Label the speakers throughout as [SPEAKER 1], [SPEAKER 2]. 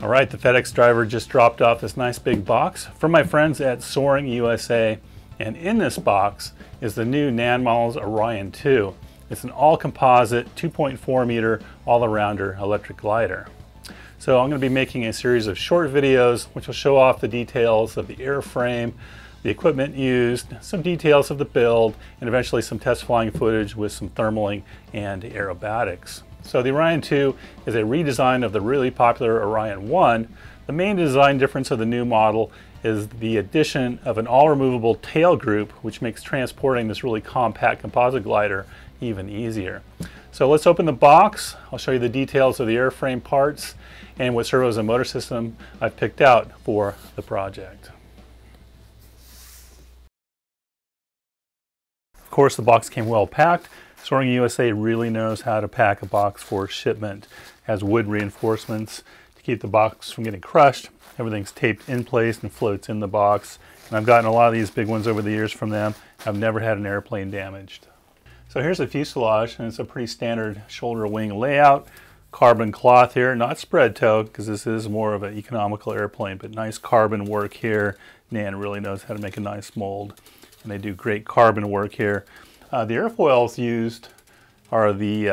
[SPEAKER 1] All right, the FedEx driver just dropped off this nice big box from my friends at Soaring USA, and in this box is the new NAN Models Orion 2. It's an all-composite 2.4 meter all-arounder electric glider. So I'm going to be making a series of short videos which will show off the details of the airframe, the equipment used, some details of the build, and eventually some test flying footage with some thermaling and aerobatics. So the Orion 2 is a redesign of the really popular Orion 1. The main design difference of the new model is the addition of an all-removable tail group, which makes transporting this really compact composite glider even easier. So let's open the box. I'll show you the details of the airframe parts and what servos and motor system I've picked out for the project. Of course, the box came well packed. Soaring USA really knows how to pack a box for shipment. It has wood reinforcements to keep the box from getting crushed. Everything's taped in place and floats in the box. And I've gotten a lot of these big ones over the years from them. I've never had an airplane damaged. So here's the fuselage, and it's a pretty standard shoulder wing layout. Carbon cloth here, not spread toe, because this is more of an economical airplane, but nice carbon work here. NAN really knows how to make a nice mold, and they do great carbon work here. The airfoils used are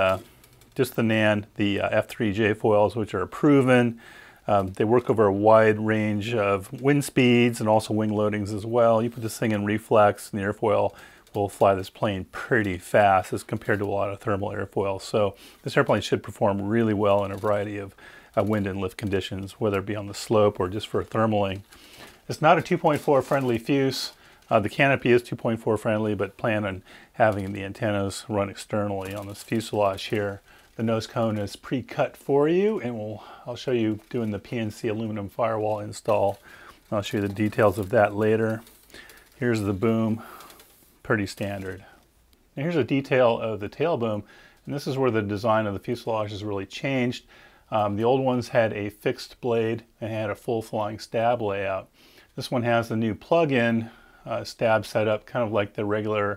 [SPEAKER 1] just the NAN, the F3J foils, which are proven. They work over a wide range of wind speeds and also wing loadings as well. You put this thing in reflex and the airfoil will fly this plane pretty fast as compared to a lot of thermal airfoils. So this airplane should perform really well in a variety of wind and lift conditions, whether it be on the slope or just for thermaling. It's not a 2.4 friendly fuse. The canopy is 2.4 friendly, but plan on having the antennas run externally on this fuselage here. The nose cone is pre-cut for you, and I'll show you doing the PNC aluminum firewall install. I'll show you the details of that later. Here's the boom, pretty standard. And here's a detail of the tail boom, and this is where the design of the fuselage has really changed. The old ones had a fixed blade and had a full flying stab layout. This one has the new plug-in stab setup, kind of like the regular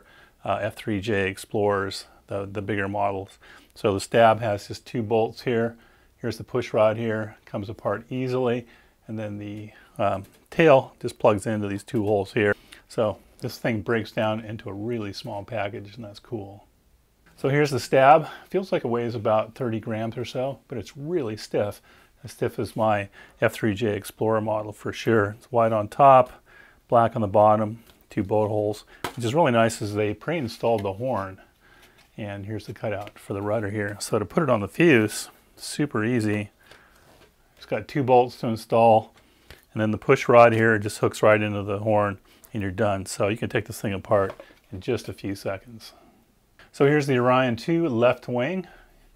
[SPEAKER 1] F3J Explorers, the bigger models. So the stab has just two bolts here. Here's the push rod here, comes apart easily, and then the tail just plugs into these two holes here. So this thing breaks down into a really small package, and that's cool. So here's the stab. Feels like it weighs about 30 grams or so, but it's really stiff. As stiff as my F3J Explorer model for sure. It's white on top, black on the bottom, two bolt holes. Which is really nice is they pre-installed the horn. And here's the cutout for the rudder here. So to put it on the fuse, super easy. It's got two bolts to install, and then the push rod here just hooks right into the horn, and you're done. So you can take this thing apart in just a few seconds. So here's the Orion 2 left wing,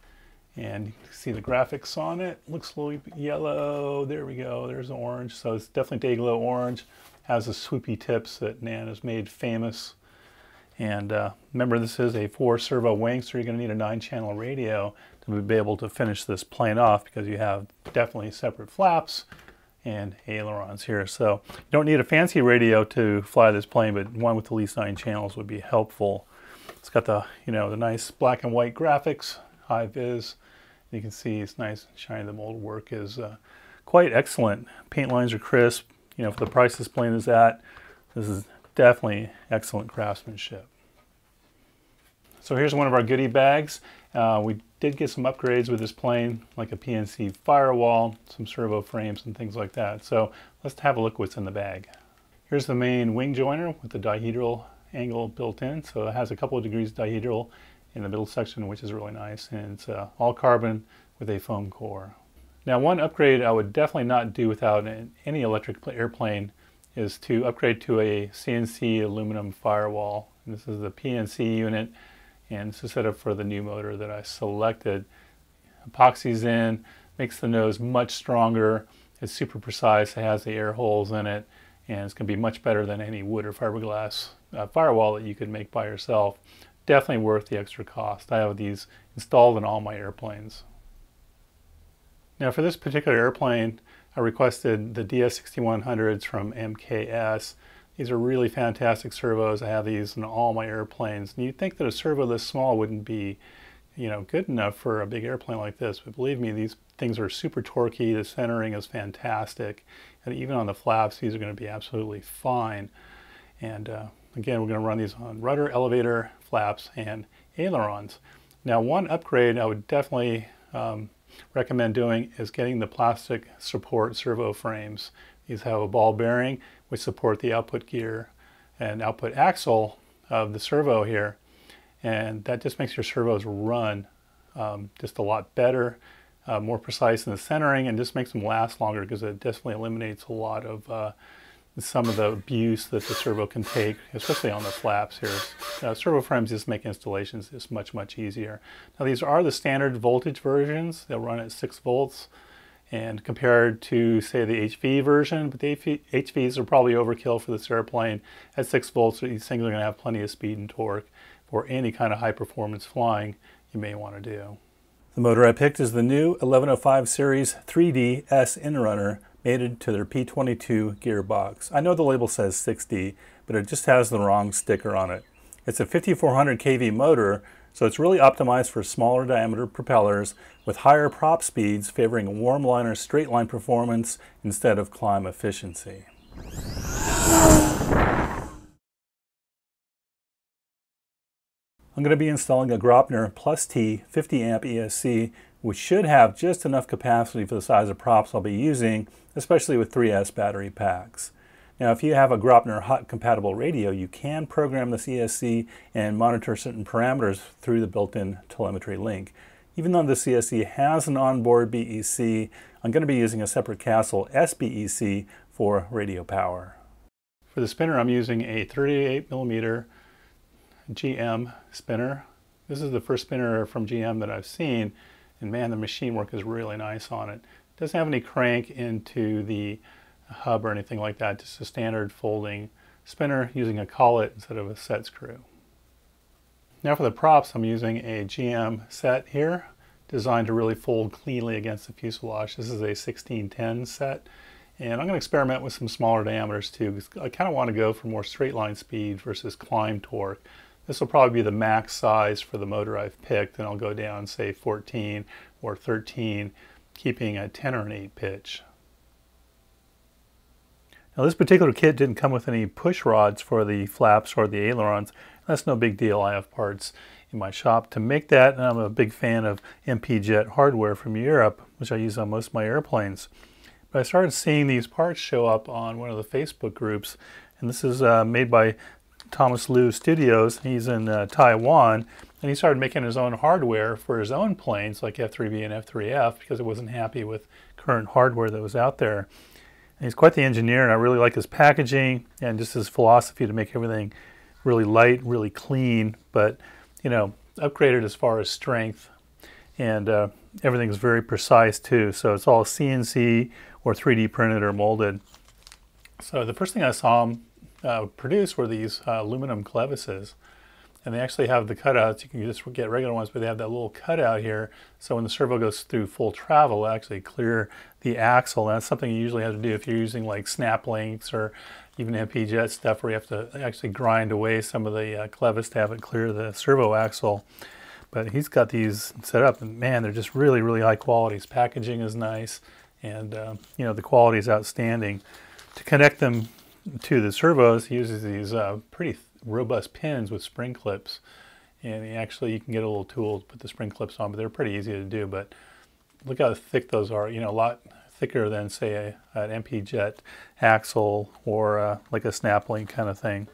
[SPEAKER 1] and you can see the graphics on it. Looks a little yellow. There we go. There's the orange. So it's definitely Dayglow orange. Has the swoopy tips that NAN has made famous. And remember, this is a 4-servo wing, so you're going to need a 9-channel radio to be able to finish this plane off, because you have definitely separate flaps and ailerons here. So you don't need a fancy radio to fly this plane, but one with at least 9 channels would be helpful. It's got the the nice black and white graphics, high vis. You can see it's nice and shiny. The mold work is quite excellent. Paint lines are crisp. For the price this plane is at, this is definitely excellent craftsmanship. So here's one of our goodie bags. We did get some upgrades with this plane, like a PNC firewall, some servo frames and things like that. So let's have a look what's in the bag. Here's the main wing joiner with the dihedral angle built in. So it has a couple of degrees dihedral in the middle section, which is really nice. And it's all carbon with a foam core. Now, one upgrade I would definitely not do without any electric airplane is to upgrade to a CNC aluminum firewall. And this is the PNC unit, and this is set up for the new motor that I selected. Epoxy's in, makes the nose much stronger. It's super precise. It has the air holes in it, and it's going to be much better than any wood or fiberglass firewall that you could make by yourself. Definitely worth the extra cost. I have these installed in all my airplanes. Now, for this particular airplane, I requested the DS6100s from MKS. These are really fantastic servos. I have these in all my airplanes. And you'd think that a servo this small wouldn't be, good enough for a big airplane like this. But believe me, these things are super torquey. The centering is fantastic. And even on the flaps, these are going to be absolutely fine. And again, we're going to run these on rudder, elevator, flaps, and ailerons. Now, one upgrade I would definitely recommend doing is getting the plastic support servo frames. These have a ball bearing which support the output gear and output axle of the servo here, and that just makes your servos run just a lot better, more precise in the centering, and just makes them last longer because it definitely eliminates a lot of some of the abuse that the servo can take, especially on the flaps here. Servo frames just make installations just much easier. Now, these are the standard voltage versions. They'll run at 6 volts, and compared to, say, the HV version, but the HVs are probably overkill for this airplane. At 6 volts, these things are going to have plenty of speed and torque for any kind of high performance flying you may want to do. The motor I picked is the new 1105 series 3D S Inrunner, mated to their P22 gearbox. I know the label says 6D, but it just has the wrong sticker on it. It's a 5400 kV motor, so it's really optimized for smaller diameter propellers with higher prop speeds, favoring warm liner straight line performance instead of climb efficiency. I'm going to be installing a Grobner Plus T 50 amp ESC, which should have just enough capacity for the size of props I'll be using, especially with 3S battery packs. Now, if you have a Grobner hot compatible radio, you can program this ESC and monitor certain parameters through the built-in telemetry link. Even though this ESC has an onboard BEC, I'm going to be using a separate Castle SBEC for radio power. For the spinner, I'm using a 38mm GM spinner. This is the first spinner from GM that I've seen, and man, the machine work is really nice on it. It doesn't have any crank into the hub or anything like that, just a standard folding spinner using a collet instead of a set screw. Now for the props, I'm using a GM set here, designed to really fold cleanly against the fuselage. This is a 1610 set, and I'm going to experiment with some smaller diameters too, because I kind of want to go for more straight line speed versus climb torque. This will probably be the max size for the motor I've picked, and I'll go down, say, 14 or 13, keeping a 10 or an 8 pitch. Now, this particular kit didn't come with any push rods for the flaps or the ailerons. That's no big deal. I have parts in my shop to make that, and I'm a big fan of MP Jet hardware from Europe, which I use on most of my airplanes. But I started seeing these parts show up on one of the Facebook groups, and this is made by Thomas Liu Studios. He's in Taiwan, and he started making his own hardware for his own planes like F3B and F3F because he wasn't happy with current hardware that was out there. And he's quite the engineer, and I really like his packaging and just his philosophy to make everything really light, really clean, but you know, upgraded as far as strength, and everything's very precise too. So it's all CNC or 3D printed or molded. So the first thing I saw him produce were these aluminum clevises, and they actually have the cutouts. You can just get regular ones, but they have that little cutout here, so when the servo goes through full travel, it'll actually clear the axle. And that's something you usually have to do if you're using like snap links or even MP Jet stuff, where you have to actually grind away some of the clevis to have it clear the servo axle. But he's got these set up, and man, they're just really high quality. His packaging is nice, and you know, the quality is outstanding. To connect them to the servos, he uses these pretty robust pins with spring clips, and you can get a little tool to put the spring clips on, but they're pretty easy to do. But look how thick those are, you know, a lot thicker than, say, an MP Jet axle or like a snap link kind of thing.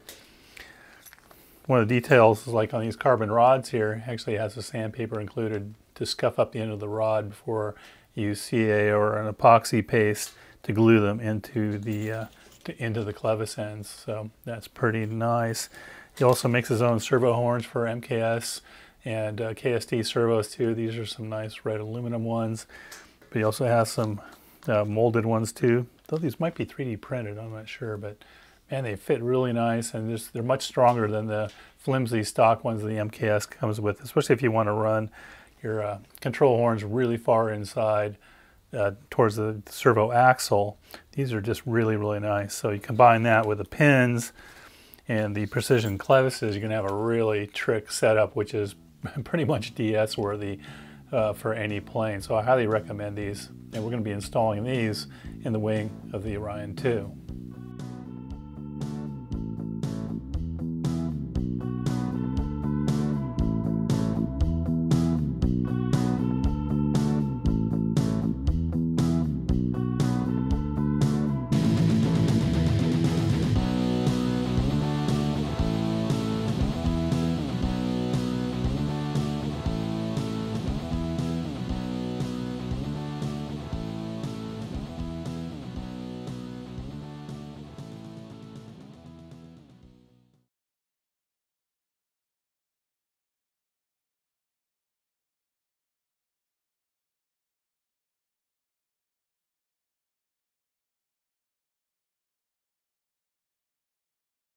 [SPEAKER 1] One of the details is like on these carbon rods here, actually has a sandpaper included to scuff up the end of the rod before you use CA or an epoxy paste to glue them into the clevis ends. So that's pretty nice. He also makes his own servo horns for MKS and KST servos too. These are some nice red aluminum ones, but he also has some molded ones too. Though these might be 3D printed, I'm not sure, but man, they fit really nice, and they're much stronger than the flimsy stock ones that the MKS comes with, especially if you want to run your control horns really far inside towards the servo axle. These are just really nice. So you combine that with the pins and the precision clevises, you're going to have a really trick setup, which is pretty much DS worthy for any plane. So I highly recommend these, and we're going to be installing these in the wing of the Orion 2.